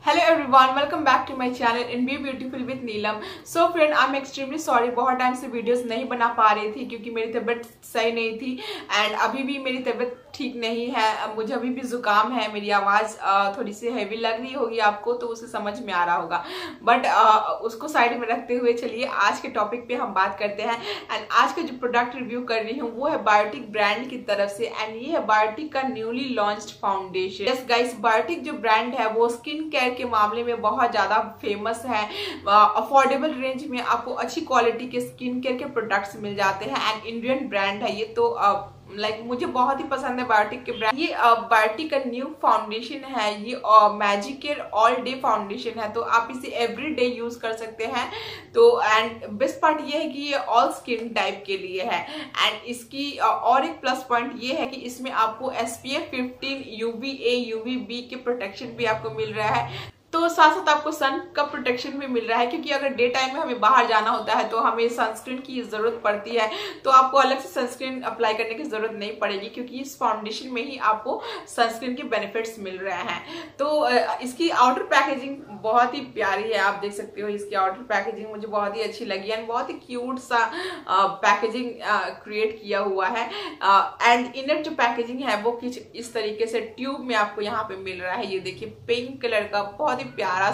Hello everyone, welcome back to my channel in be beautiful with Neelam. So friend, I am extremely sorry, बहुत time से videos नहीं बना पा रही थी क्योंकि मेरी तबीयत सही नहीं थी एंड अभी भी मेरी तबीयत ठीक नहीं है। मुझे अभी भी जुकाम है, मेरी आवाज़ थोड़ी सी हैवी लग रही होगी आपको, तो उसे समझ में आ रहा होगा, बट उसको साइड में रखते हुए चलिए आज के टॉपिक पे हम बात करते हैं। एंड आज का जो प्रोडक्ट रिव्यू कर रही हूँ वो है बायोटिक ब्रांड की तरफ से एंड ये है बायोटिक का newly launched foundation. Yes guys, Biotique जो ब्रांड है वो स्किन केयर के मामले में बहुत ज्यादा फेमस है। अफोर्डेबल रेंज में आपको अच्छी क्वालिटी के स्किन केयर के प्रोडक्ट्स मिल जाते हैं एंड इंडियन ब्रांड है ये, तो मुझे बहुत ही पसंद है बायोटिक के ब्रांड। ये बायोटिक का न्यू फाउंडेशन है, ये magic care all day foundation है, तो आप इसे एवरी डे यूज कर सकते हैं। तो एंड बेस्ट पार्ट ये है कि ये ऑल स्किन टाइप के लिए है एंड इसकी और एक प्लस पॉइंट ये है कि इसमें आपको SPF 15 UVA UVB के प्रोटेक्शन भी आपको मिल रहा है, तो साथ साथ आपको सन का प्रोटेक्शन भी मिल रहा है। क्योंकि अगर डे टाइम में हमें बाहर जाना होता है तो हमें सनस्क्रीन की जरूरत पड़ती है, तो आपको अलग से सनस्क्रीन अप्लाई करने की जरूरत नहीं पड़ेगी क्योंकि इस फाउंडेशन में ही आपको सनस्क्रीन के बेनिफिट्स मिल रहे हैं। तो इसकी आउटर पैकेजिंग बहुत ही प्यारी है, आप देख सकते हो। इसकी आउटर पैकेजिंग मुझे बहुत ही अच्छी लगी एंड बहुत ही क्यूट सा पैकेजिंग क्रिएट किया हुआ है एंड इनर जो पैकेजिंग है वो कुछ इस तरीके से ट्यूब में आपको यहाँ पे मिल रहा है। ये देखिए, पिंक कलर का बहुत ही प्यारा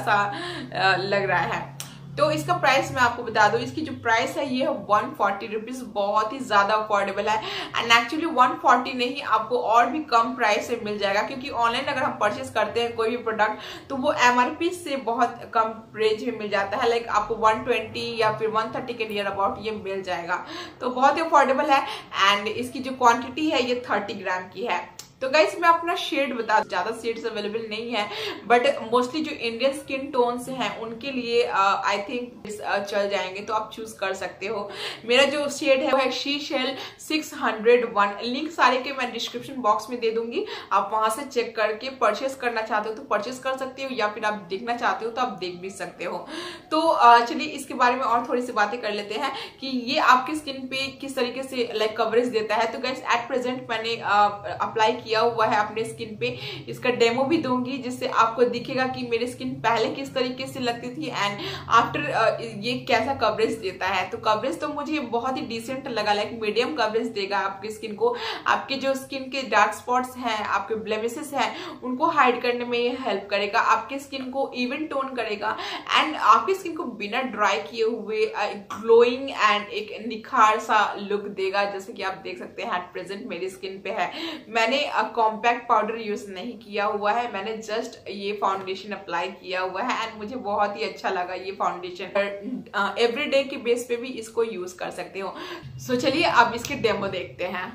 सा लग रहा है। तो इसका प्राइस मैं आपको बता दूं, इसकी जो प्राइस है ये है 140 रुपीज, बहुत ही ज्यादा अफोर्डेबल है एंड एक्चुअली 140 नहीं, आपको और भी कम प्राइस में मिल जाएगा क्योंकि ऑनलाइन अगर हम परचेस करते हैं कोई भी प्रोडक्ट तो वो MRP से बहुत कम रेंज में मिल जाता है, लाइक आपको 120 या फिर 130 के नियर अबाउट ये मिल जाएगा, तो बहुत ही अफोर्डेबल है एंड इसकी जो क्वांटिटी है ये 30 ग्राम की है। तो गाइस मैं अपना शेड बता, ज्यादा शेड्स अवेलेबल नहीं है बट मोस्टली जो इंडियन स्किन टोन्स हैं उनके लिए आई थिंक चल जाएंगे, तो आप चूज कर सकते हो। मेरा जो शेड है वो है शीशेल 601। लिंक सारे के मैं डिस्क्रिप्शन बॉक्स में दे दूंगी, आप वहां से चेक करके परचेस करना चाहते हो तो परचेस कर सकते हो या फिर आप देखना चाहते हो तो आप देख भी सकते हो। तो चलिए इसके बारे में और थोड़ी सी बातें कर लेते हैं कि ये आपकी स्किन पे किस तरीके से लाइक कवरेज देता है। तो गाइस एट प्रेजेंट मैंने अप्लाई किया हुआ है अपने स्किन पे, इसका डेमो भी दूंगी जिससे आपको दिखेगा कि मेरी स्किन पहले किस तरीके से लगती थी एंड आफ्टर ये कैसा कवरेज देता है। तो कवरेज तो मुझे बहुत ही डिसेंट लगा, लाइक मीडियम कवरेज देगा आपकी स्किन को। आपके जो स्किन के डार्क स्पॉट्स हैं, आपके ब्लेमिसेस हैं, उनको हाइड करने में ये हेल्प करेगा, आपकी स्किन को इवन टोन करेगा एंड आपकी स्किन को बिना ड्राई किए हुए ग्लोइंग एंड एक निखार सा लुक देगा, जैसे कि आप देख सकते हैं एट प्रेजेंट मेरी स्किन पे है। मैंने कॉम्पैक्ट पाउडर यूज नहीं किया हुआ है, मैंने जस्ट ये फाउंडेशन अप्लाई किया हुआ है एंड मुझे बहुत ही अच्छा लगा ये फाउंडेशन। एवरीडे के बेस पे भी इसको यूज कर सकते हो। सो चलिए अब इसके डेमो देखते हैं।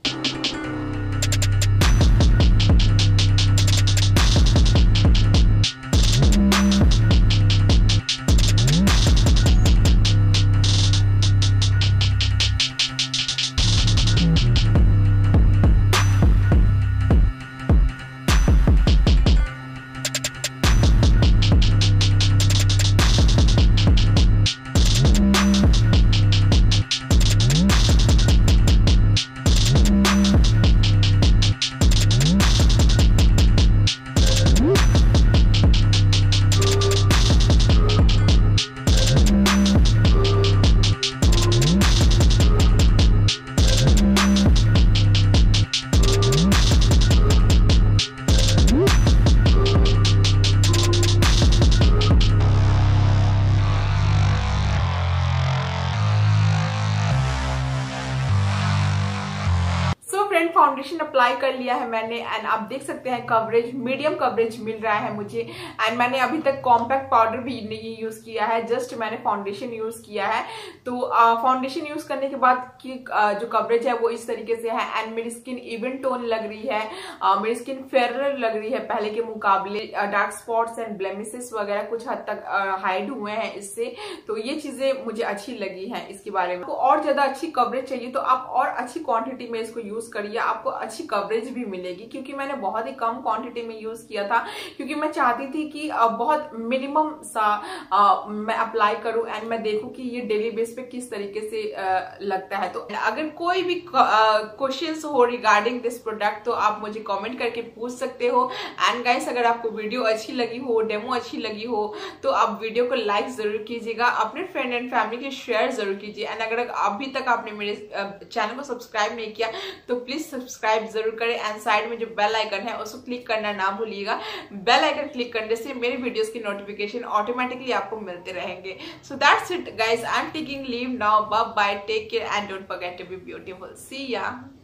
फाउंडेशन अप्लाई कर लिया है मैंने एंड आप देख सकते हैं कवरेज, मीडियम कवरेज मिल रहा है मुझे एंड मैंने अभी तक कॉम्पैक्ट पाउडर भी नहीं यूज किया है, जस्ट मैंने फाउंडेशन यूज किया है। तो फाउंडेशन यूज करने के बाद की जो कवरेज है वो इस तरीके से है एंड मेरी स्किन इवन टोन लग रही है, मेरी स्किन फेयर लग रही है पहले के मुकाबले। डार्क स्पॉट्स एंड ब्लेमिसेस वगैरह कुछ हद तक हाइड हुए हैं इससे, तो ये चीजें मुझे अच्छी लगी हैं। इसके बारे में आपको और ज्यादा अच्छी कवरेज चाहिए तो आप और अच्छी क्वांटिटी में इसको यूज करिए, आपको अच्छी कवरेज कवरेज भी मिलेगी, क्योंकि मैंने बहुत ही कम क्वांटिटी में यूज किया था, क्योंकि मैं चाहती थी कि बहुत मिनिमम सा मैं अप्लाई करूं एंड मैं देखूं कि ये डेली बेस पे किस तरीके से लगता है। तो अगर कोई भी क्वेश्चंस हो रिगार्डिंग दिस प्रोडक्ट तो आप मुझे कमेंट करके पूछ सकते हो। एंड गाइस, अगर आपको वीडियो अच्छी लगी हो, डेमो अच्छी लगी हो, तो आप वीडियो को लाइक जरूर कीजिएगा, अपने फ्रेंड एंड फैमिली के शेयर जरूर कीजिए। एंड अगर अभी तक आपने मेरे चैनल को सब्सक्राइब नहीं किया तो प्लीज सब्सक्राइब जरूर करें। एंड साइड में जो बेल आइकन है उसको क्लिक करना ना भूलिएगा। बेल आइकन क्लिक करने से मेरे वीडियोस की नोटिफिकेशन ऑटोमेटिकली आपको मिलते रहेंगे। So that's it guys, I am taking leave now. Bye bye, take care and don't forget to be beautiful. See या।